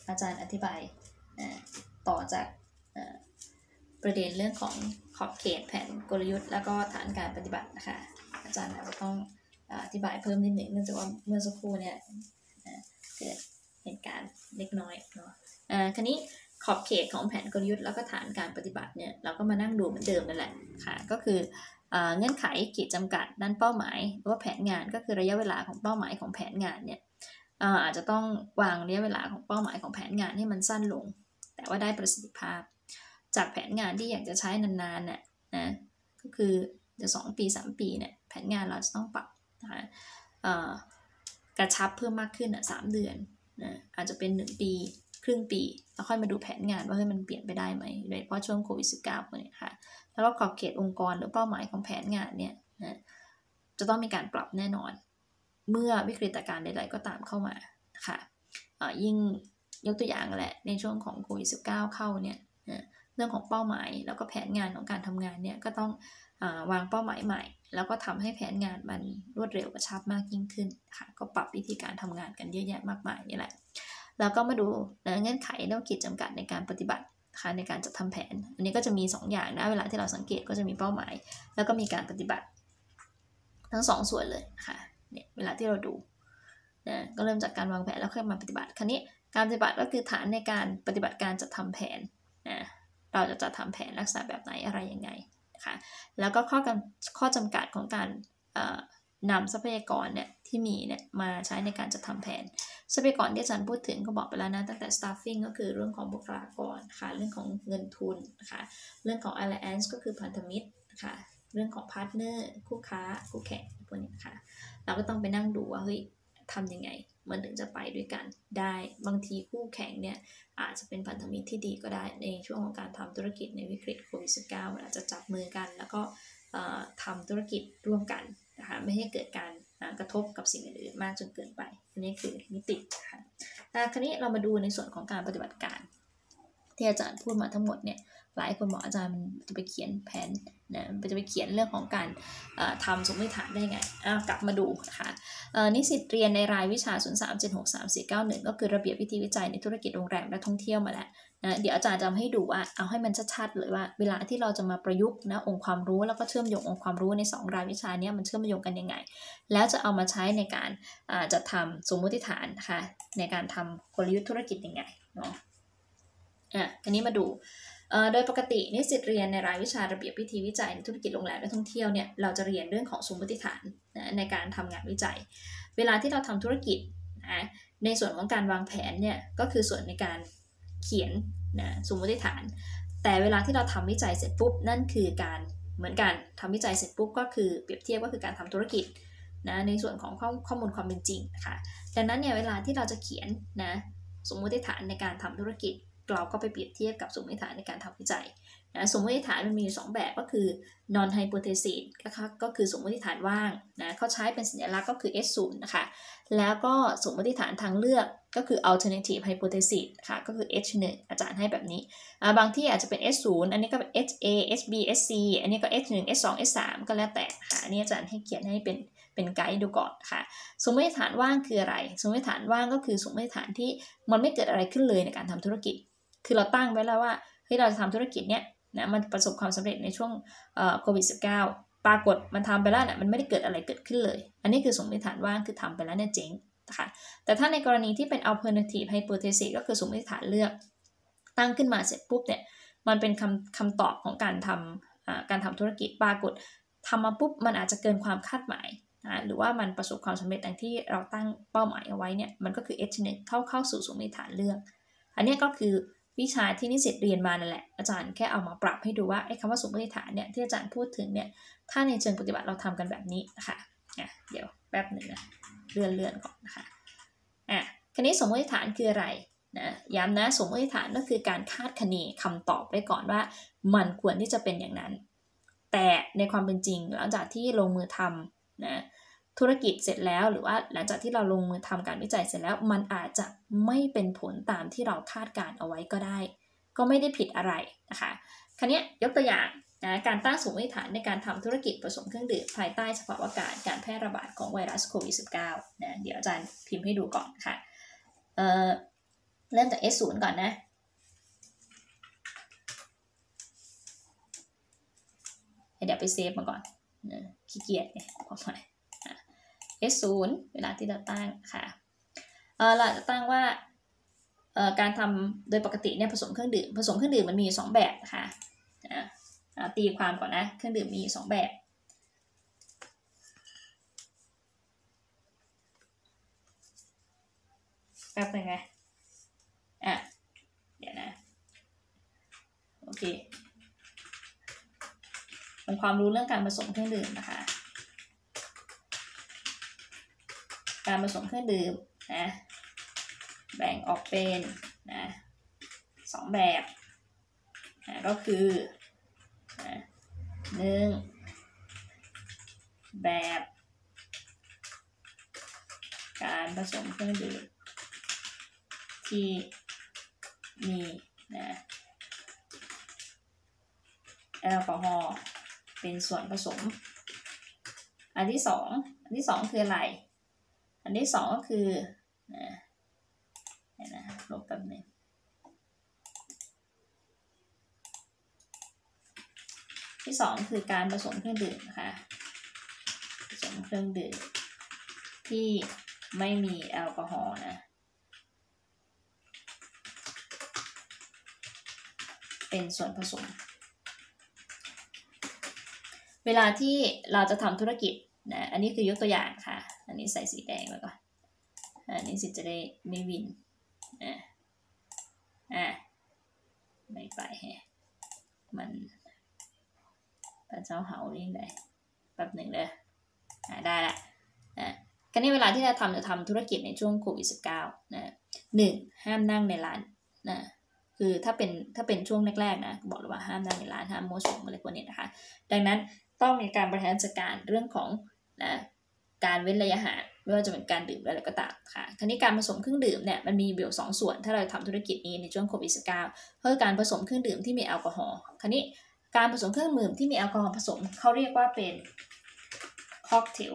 อาจารย์อธิบายต่อจากประเด็นเรื่องของขอบเขตแผนกลยุทธ์แล้วก็ฐานการปฏิบัตินะคะอาจารย์อาจจะต้องอธิบายเพิ่มนิดหนึ่งเนื่องจากว่าเมื่อสักครู่เนี่ยเกิดเหตุการณ์เล็กน้อยเนาะคราวนี้ขอบเขตของแผนกลยุทธ์แล้วก็ฐานการปฏิบัติเนี่ยเราก็มานั่งดูเหมือนเดิมนั่นแหละค่ะก็คือเงื่อนไขขีดจำกัดด้านเป้าหมายหรือว่าแผนงานก็คือระยะเวลาของเป้าหมายของแผนงานเนี่ยอาจจะต้องวางระยะเวลาของเป้าหมายของแผนงานให้มันสั้นลงแต่ว่าได้ประสิทธิภาพจากแผนงานที่อยากจะใช้นานๆเนี่ยนะก็คือจะ2 ปี 3 ปีเนี่ยแผนงานเราจะต้องปรับนะคะกระชับเพิ่มมากขึ้น3 เดือนนะอาจจะเป็น1 ปีครึ่งปีแล้วค่อยมาดูแผนงานว่ามันเปลี่ยนไปได้ไหมโดยเฉพาะช่วงโควิด -19 เนี่ยค่ะแล้วก็ขอบเขตองค์กรหรือเป้าหมายของแผนงานเนี่ยนะจะต้องมีการปรับแน่นอนเมื่อวิกฤตการณ์ใดๆก็ตามเข้ามาค่ะยิ่งยกตัวอย่างแหละในช่วงของโควิด -19 เข้าเนี่ยเรื่องของเป้าหมายแล้วก็แผนงานของการทำงานเนี่ยก็ต้องวางเป้าหมายใหม่แล้วก็ทำให้แผนงานมันรวดเร็วกระชับมากยิ่งขึ้นค่ะก็ปรับวิธีการทำงานกันเยอะแยะมากมายนี่แหละแล้วก็มาดูเงื่อนไขและขีดจำกัดในการปฏิบัติค่ะในการจัดทำแผนอันนี้ก็จะมี2 อย่างนะเวลาที่เราสังเกตก็จะมีเป้าหมายแล้วก็มีการปฏิบัติทั้ง2 ส่วนเลยค่ะเนี่ยเวลาที่เราดูนะก็เริ่มจากการวางแผนแล้วค่อยมาปฏิบัติคราวนี้การปฏิบัติก็คือฐานในการปฏิบัติการจัดทำแผนนะเราจะจัดทำแผนลักษณะแบบไหนอะไรยังไงนะคะแล้วก็ข้อจำกัดของการนำทรัพยากรเนี่ยที่มีเนี่ยมาใช้ในการจัดทำแผนทรัพยากรที่อาจารย์พูดถึงก็บอกไปแล้วนะตั้งแต่ staffing ก็คือเรื่องของบุคลากรค่ะเรื่องของเงินทุนนะคะเรื่องของ alliance ก็คือพันธมิตรนะคะเรื่องของ partner คู่ค้าคู่แข่งพวกนี้นะคะเราก็ต้องไปนั่งดูว่าเฮ้ยทำยังไงมันถึงจะไปด้วยกันได้บางทีคู่แข่งเนี่ยอาจจะเป็นพันธมิตรที่ดีก็ได้ในช่วงของการทำธุรกิจในวิกฤตโควิด -19 มันอาจจะจับมือกันแล้วก็ทำธุรกิจร่วมกันนะคะไม่ให้เกิดการกระทบกับสิ่งอื่นๆมากจนเกินไปอันนี้คือมิติค่ะคราวนี้เรามาดูในส่วนของการปฏิบัติการที่อาจารย์พูดมาทั้งหมดเนี่ยหลายคนบอกอาจารย์มันจะไปเขียนแผนนะมันจะไปเขียนเรื่องของการทำสมมติฐานได้ไงกลับมาดูค่ะนิสิตเรียนในรายวิชา 03763491 ก็คือระเบียบวิธีวิจัยในธุรกิจโรงแรมและท่องเที่ยวมาแล้วนะเดี๋ยวอาจารย์จะให้ดูว่าเอาให้มันชัดๆเลยว่าเวลาที่เราจะมาประยุกต์นะองค์ความรู้แล้วก็เชื่อมโยงองค์ความรู้ใน2 รายวิชานี้มันเชื่อมโยงกันยังไงแล้วจะเอามาใช้ในการจัดทำสมมติฐานนะคะในการทำกลยุทธ์ธุรกิจยังไงเนาะอันนี้มาดูโดยปกตินิสิตเรียนในรายวิชาระเบียบวิธีวิจัยในธุรกิจโรงแรมและท่องเที่ยวเนี่ยเราจะเรียนเรื่องของสมมติฐานนะในการทำงานวิจัยเวลาที่เราทำธุรกิจนะในส่วนของการวางแผนเนี่ยก็คือส่วนในการเขียนนะสมมติฐานแต่เวลาที่เราทำวิจัยเสร็จปุ๊บนั่นคือการเหมือนกันทำวิจัยเสร็จปุ๊บก็คือเปรียบเทียบก็คือการทำธุรกิจนะในส่วนของข้อมูลความเป็นจริงนะคะดังนั้นเนี่ยเวลาที่เราจะเขียนนะสมมติฐานในการทำธุรกิจเราก็ไปเปรียบเทียบกับสมมติฐานในการทำวิจัยนะสมมติฐานมันมีอยู่2 แบบก็คือ non hypothesis ก็คือสมมติฐานว่างนะเขาใช้เป็นสัญลักษณ์ก็คือ S0 นะคะแล้วก็สมมติฐานทางเลือกก็คือ alternative hypothesis ค่ะก็คือ H1 อาจารย์ให้แบบนี้บางที่อาจจะเป็น S0 อันนี้ก็เป็น HA HB SC อันนี้ก็ H1 S2 S3 ก็แล้วแต่ค่ะอันนี้อาจารย์ให้เขียนให้เป็นไกด์ดูก่อนค่ะสมมติฐานว่างคืออะไรสมมติฐานว่างก็คือสมมติฐานที่มันไม่เกิดอะไรขึ้นเลยในการทำธุรกิจคือเราตั้งไว้แล้วว่าเฮ้ยเราจะทำธุรกิจเนี้ยนะมันประสบความสำเร็จในช่วงโควิด -19 ปรากฏมันทำไปแล้วเนี่ยมันไม่ได้เกิดอะไรเกิดขึ้นเลยอันนี้คือสมมติฐานว่างคือทำไปแล้วเนี่ยเจ๊งนะคะแต่ถ้าในกรณีที่เป็น alternative hypothesis ก็คือสมมติฐานเลือกตั้งขึ้นมาเสร็จปุ๊บเนี่ยมันเป็นคำตอบของการทำธุรกิจปรากฏทำมาปุ๊บมันอาจจะเกินความคาดหมายนะหรือว่ามันประสบความสำเร็จดังที่เราตั้งเป้าหมายเอาไว้เนี่ยมันก็คือ H1 เข้าสู่สมมติฐานเลือกอันนี้ก็คือวิชาที่นิสิตเรียนมานั่นแหละอาจารย์แค่เอามาปรับให้ดูว่าไอ้คำว่าสมมติฐานเนี่ยที่อาจารย์พูดถึงเนี่ยถ้าในเชิงปฏิบัติเราทำกันแบบนี้นะคะเดี๋ยวแป๊บหนึ่งนะเลื่อนก่อนนะคะคราวนี้สมมติฐานคืออะไรนะย้ำนะสมมติฐานก็คือการคาดคะเนคำตอบไว้ก่อนว่ามันควรที่จะเป็นอย่างนั้นแต่ในความเป็นจริงหลังจากที่ลงมือทำนะธุรกิจเสร็จแล้วหรือว่าหลังจากที่เราลงมือทำการวิจัยเสร็จแล้วมันอาจจะไม่เป็นผลตามที่เราคาดการเอาไว้ก็ได้ก็ไม่ได้ผิดอะไรนะคะคราวนี้ยกตัวอย่างนะการตั้งสมมติฐานในการทำธุรกิจผสมเครื่องดื่มภายใต้สภาวะการแพร่ระบาดของไวรัสโควิด -19 นะเดี๋ยวอาจารย์พิมพ์ให้ดูก่อนค่ะเริ่มจาก S0 ก่อนนะเดี๋ยวไปเซฟมาก่อนขี้เกียจไงพอไหมS0 เวลาที่เราตั้งค่ะเราจะตั้งว่าการทำโดยปกติเนี่ยผสมเครื่องดื่มมันมี2แบบค่ะตีความก่อนนะเครื่องดื่มมี2แบบแป๊บนึงไงเดี๋ยวนะโอเคเป็นความรู้เรื่องการผสมเครื่องดื่มนะคะการผสมเครื่องดื่มนะแบ่งออกเป็นนะ2แบบก็คือ1แบบการผสมเครื่องดื่มที่มีแอลกอฮอล์เป็นส่วนผสมอันที่สองคืออะไรอันที่2ก็คือลบแป๊บนึงที่2คือการผสมเครื่องดื่มนะคะผสมเครื่องดื่มที่ไม่มีแอลกอฮอล์นะเป็นส่วนผสมเวลาที่เราจะทำธุรกิจนะอันนี้คือยกตัวอย่างค่ะอันนี้ใส่สีแดงไว้ก่อนอันนี้สิจะได้ไม่วินไม่ไปแฮะมันเจ้าเหาเรื่องใดแป๊บหนึ่งเลยได้ละคราวนี้เวลาที่จะทำธุรกิจในช่วงโควิด -19 นะ1ห้ามนั่งในร้านนะคือถ้าเป็นช่วงแรกๆนะบอกเลยว่าห้ามนั่งในร้านห้ามมั่วสุมอะไรพวกนี้นะคะดังนั้นต้องมีการบริหารจัดการเรื่องของการเว้นระยะห่างไม่ว่าจะเป็นการดื่มอะไรก็ตามค่ะคราวนี้การผสมเครื่องดื่มเนี่ยมันมีเบี่ยว2ส่วนถ้าเราทำธุรกิจนี้ในช่วงโควิด -19 คือการผสมเครื่องดื่มที่มีแอลกอฮอล์คราวนี้การผสมเครื่องดื่มที่มีแอลกอฮอล์ผสมเขาเรียกว่าเป็นค็อกเทล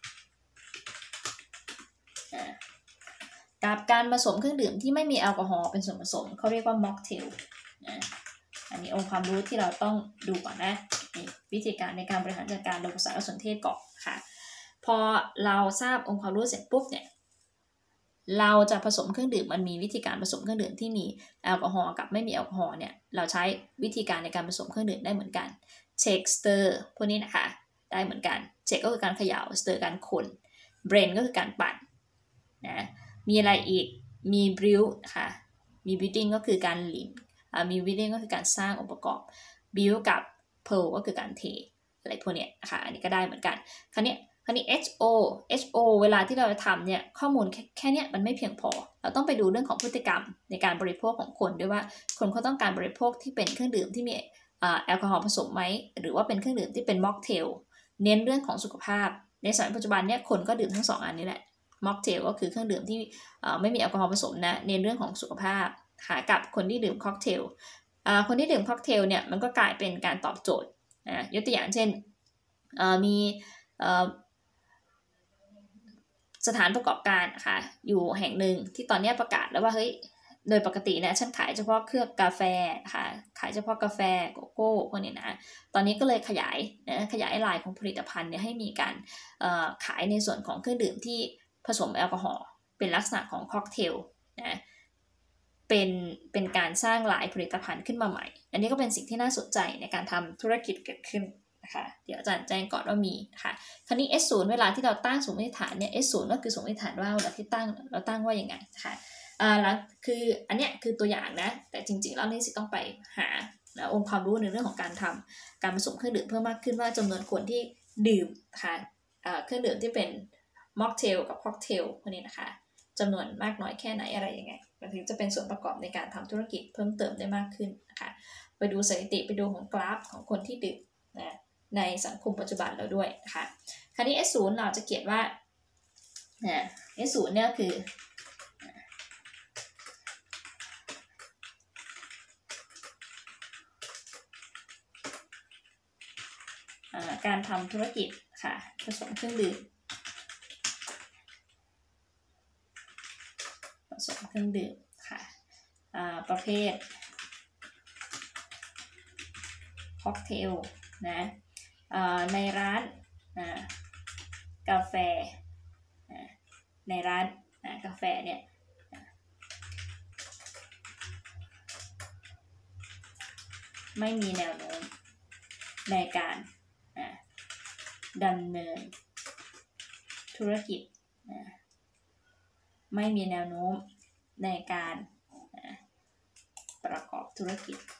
กับการผสมเครื่องดื่มที่ไม่มีแอลกอฮอล์เป็นส่วนผสมเขาเรียกว่าม็อกเทลอันนี้องค์ความรู้ที่เราต้องดูก่อนนะวิธีการในการบริหารจัดการโดยภาษาสนเทศก่อนค่ะพอเราทราบองค์ความรู้เสร็จปุ๊บเนี่ยเราจะผสมเครื่องดื่มมันมีวิธีการผสมเครื่องดื่มที่มีแอลกอฮอล์กับไม่มีแอลกอฮอล์เนี่ยเราใช้วิธีการในการผสมเครื่องดื่มได้เหมือนกันเช็คสเตอร์พวกนี้นะคะได้เหมือนกันเช็คก็คือการเขย่าสเตอร์การคนเบรนก็คือการปั่นนะมีอะไรอีกมีบริวค่ะมีบิวติ้งก็คือการหลินมีบิวติ้งก็คือการสร้างองค์ประกอบบิวกับเพลก็คือการเทอะไรพวกเนี้ยค่ะอันนี้ก็ได้เหมือนกันคราวนี้ HO เวลาที่เราจะทำเนี่ยข้อมูลแค่นี้มันไม่เพียงพอเราต้องไปดูเรื่องของพฤติกรรมในการบริโภคของคนด้วยว่าคนเขาต้องการบริโภคที่เป็นเครื่องดื่มที่มีแอลกอฮอล์ผสมไหมหรือว่าเป็นเครื่องดื่มที่เป็นม็อกเทลเน้นเรื่องของสุขภาพในสมัยปัจจุบันเนี่ยคนก็ดื่มทั้ง2อันนี้แหละม็อกเทลก็คือเครื่องดื่มที่ไม่มีแอลกอฮอล์ผสมนะเน้นเรื่องของสุขภาพหากับคนที่ดื่มค็อกเทลคนที่ดื่มค็อกเทลเนี่ยมันก็กลายเป็นการตอบโจทย์ยกตัวอย่างเช่นมีสถานประกอบการค่ะอยู่แห่งหนึ่งที่ตอนนี้ประกาศแล้วว่าเฮ้ยโดยปกตินะฉันขายเฉพาะเครื่องกาแฟค่ะขายเฉพาะกาแฟโกโก้พวกนี้นะตอนนี้ก็เลยขยายลายของผลิตภัณฑ์เนี่ยให้มีการขายในส่วนของเครื่องดื่มที่ผสมแอลกอฮอล์เป็นลักษณะของค็อกเทลนะเป็นการสร้างลายผลิตภัณฑ์ขึ้นมาใหม่อันนี้ก็เป็นสิ่งที่น่าสนใจในการทำธุรกิจเกิดขึ้นนะคะเดี๋ยวอาจารย์แจ้งก่อนว่ามีค่ะคราวนี้ S0 เวลาที่เราตั้งสมมติฐานเนี่ย S0 ก็คือสมมติฐานว่าเราที่เราตั้งว่าอย่างไงค่ะแล้วคืออันเนี้ยคือตัวอย่างนะแต่จริงๆแล้วนี่สิต้องไปหาองค์ความรู้ในเรื่องของการทำการผสมเครื่องดื่มเพิ่มมากขึ้นว่าจำนวนคนที่ดื่มค่ะเครื่องดื่มที่เป็นม็อกเทลกับค็อกเทลพวกนี้นะคะจำนวนมากน้อยแค่ไหนอะไรยังไงมันถึงจะเป็นส่วนประกอบในการทำธุรกิจเพิ่มเติมได้มากขึ้นนะคะไปดูสถิติไปดูของกราฟของคนที่ดื่มนะในสังคมปัจจุบันเราด้วยนะคะคราวนี้ S0 เราจะเขียนว่าS0 เนี่ยคือการทำธุรกิจค่ะผสมเครื่องดื่มผสมเครื่องดื่มค่ะประเภทค็อกเทลนะในร้านกาแฟในร้านกาแฟเนี่ยไม่มีแนวโน้มในการดำเนินธุรกิจไม่มีแนวโน้มในการประกอบธุรกิจ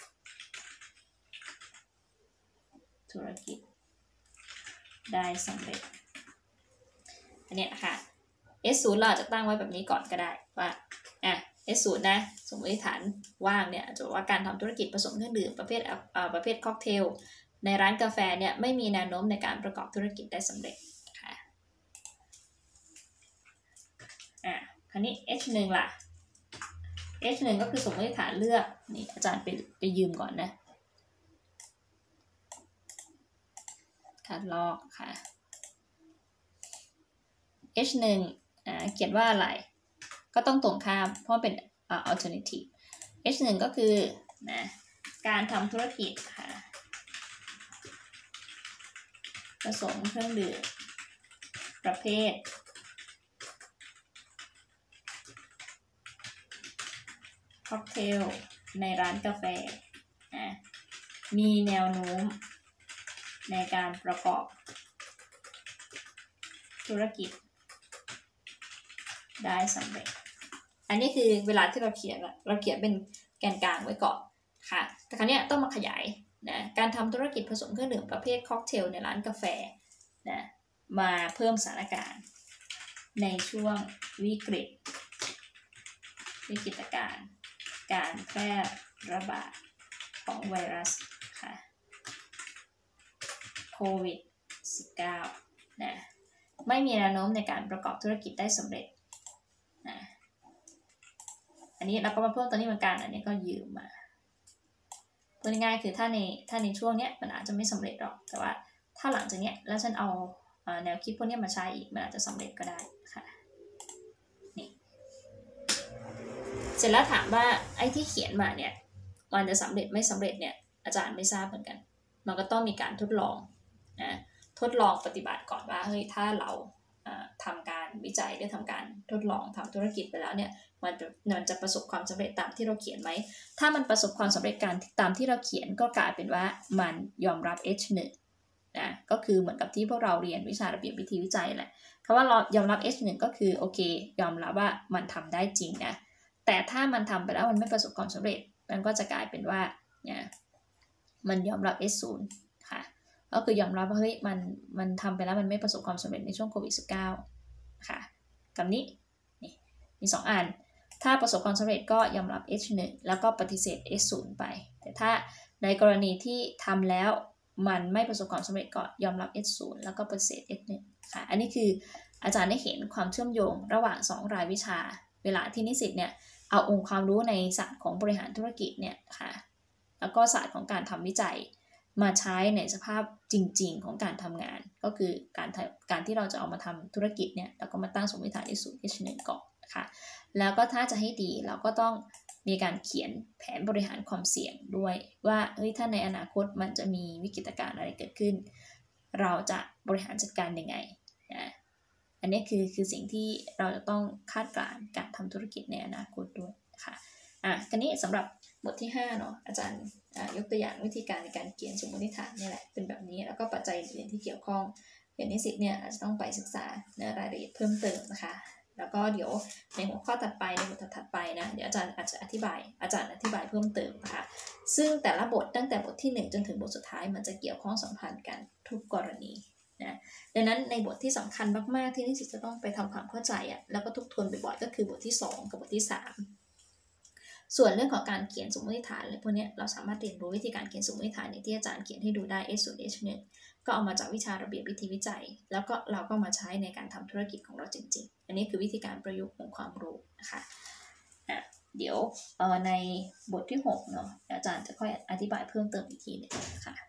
ได้สำเร็จอันนี้ค่ะ S0 เราจะตั้งไว้แบบนี้ก่อนก็ได้ว่าS0 นะสมมติฐานว่างเนี่ยจะว่าการทำธุรกิจผสมเครื่องดื่มประเภทค็อกเทลในร้านกาแฟเนี่ยไม่มีแนวโน้มในการประกอบธุรกิจได้สำเร็จค่ะคราวนี้ H1 ล่ะ H1 ก็คือสมมติฐานเลือกนี่อาจารย์ไปยืมก่อนนะคัดลอกค่ะ H1 เขียนว่าอะไรก็ต้องตรงข้ามเพราะเป็นalternative H1 ก็คือการทำธุรกิจค่ะผสมเครื่องดื่มประเภทค็อกเทลในร้านกาแฟมีแนวโน้มในการประกอบธุรกิจได้สำเร็จอันนี้คือเวลาที่เราเขียนเป็นแกนกลางไว้ก่อนค่ะแต่ครั้งนี้ต้องมาขยายนะการทำธุรกิจผสมเครื่องดื่มประเภทค็อกเทลในร้านกาแฟนะมาเพิ่มสถานการณ์ในช่วงวิกฤตการณ์การแพร่ระบาดของไวรัสค่ะโควิด -19 นะไม่มีแนวโน้มในการประกอบธุรกิจได้สำเร็จนะอันนี้เราก็มาเพิ่มตัวนี้เหมือนกันอันนี้ก็ยืมมาพูดง่ายๆคือถ้าในช่วงเนี้ยมันอาจจะไม่สำเร็จหรอกแต่ว่าถ้าหลังจากเนี้ยแล้วฉันเอาแนวคิดพวกนี้มาใช้อีกมันอาจจะสำเร็จก็ได้ค่ะนี่เสร็จแล้วถามว่าไอ้ที่เขียนมาเนี่ยมันจะสำเร็จไม่สำเร็จเนี่ยอาจารย์ไม่ทราบเหมือนกันมันก็ต้องมีการทดลองนะทดลองปฏิบัติก่อนว่าเฮ้ยถ้าเราทำการวิจัยได้ทำการทดลองทำธุรกิจไปแล้วเนี่ยมันจะประสบความสำเร็จตามที่เราเขียนไหมถ้ามันประสบความสำเร็จการตามที่เราเขียนก็กลายเป็นว่ามันยอมรับ H1 นะก็คือเหมือนกับที่พวกเราเรียนวิชาระเบียบวิธีวิจัยแหละคำว่าเรายอมรับ H1 ก็คือโอเคยอมรับว่ามันทำได้จริงนะแต่ถ้ามันทำไปแล้วมันไม่ประสบความสำเร็จมันก็จะกลายเป็นว่าเนี่ยมันยอมรับ S0 ค่ะก็คือยอมรับว่าเฮ้ยมันทำไปแล้วมันไม่ประสบความสำเร็จในช่วงโควิด -19 ค่ะกับนี้นี่มี2อันถ้าประสบความสำเร็จก็ยอมรับ H1 แล้วก็ปฏิเสธ S0 ไปแต่ถ้าในกรณีที่ทำแล้วมันไม่ประสบความสำเร็จก็ยอมรับ S0 แล้วก็ปฏิเสธ S1 ค่ะอันนี้คืออาจารย์ได้เห็นความเชื่อมโยงระหว่าง2รายวิชาเวลาที่นิสิตเนี่ยเอาองค์ความรู้ในศาสตร์ของบริหารธุรกิจเนี่ยค่ะแล้วก็ศาสตร์ของการทำวิจัยมาใช้ในสภาพจริงๆของการทำงานก็คือการที่เราจะเอามาทำธุรกิจเนี่ยเราก็มาตั้งสมมติฐาน H1 ก่อนนะคะแล้วก็ถ้าจะให้ดีเราก็ต้องมีการเขียนแผนบริหารความเสี่ยงด้วยว่าเฮ้ยถ้าในอนาคตมันจะมีวิกฤตการณ์อะไรเกิดขึ้นเราจะบริหารจัดการยังไงนะอันนี้คือสิ่งที่เราจะต้องคาดการณ์การทำธุรกิจในอนาคตด้วยค่ะกันนี้สำหรับบทที่5เนาะอาจารย์ยกตัวอย่างวิธีการในการเขียนสมมติฐานนี่แหละเป็นแบบนี้แล้วก็ปัจจัยอื่นที่เกี่ยวข้องเดี๋ยวนิสิตเนี่ยอาจจะต้องไปศึกษาในรายละเอียดเพิ่มเติมนะคะแล้วก็เดี๋ยวในหัวข้อถัดไปในบทถัดไปนะเดี๋ยวอาจารย์อธิบายเพิ่มเติมนะคะซึ่งแต่ละบทตั้งแต่บทที่1จนถึงบทสุดท้ายมันจะเกี่ยวข้องสัมพันธ์กันทุกกรณีนะดังนั้นในบทที่สำคัญมากๆที่นิสิตจะต้องไปทำความเข้าใจแล้วก็ทบทวนบ่อยๆก็คือบทที่2กับบทที่3ส่วนเรื่องของการเขียนสมมติฐานอะไรพวกนี้เราสามารถเรียนรู้วิธีการเขียนสมมติฐานที่อาจารย์เขียนให้ดูได้ S0 H1 ก็เอามาจากวิชาระเบียบวิธีวิจัยแล้วก็เราก็มาใช้ในการทำธุรกิจของเราจริงๆอันนี้คือวิธีการประยุกต์องค์ความรู้นะคะเดี๋ยวในบทที่6เนาะอาจารย์จะค่อยอธิบายเพิ่มเติมอีกทีนึงค่ะ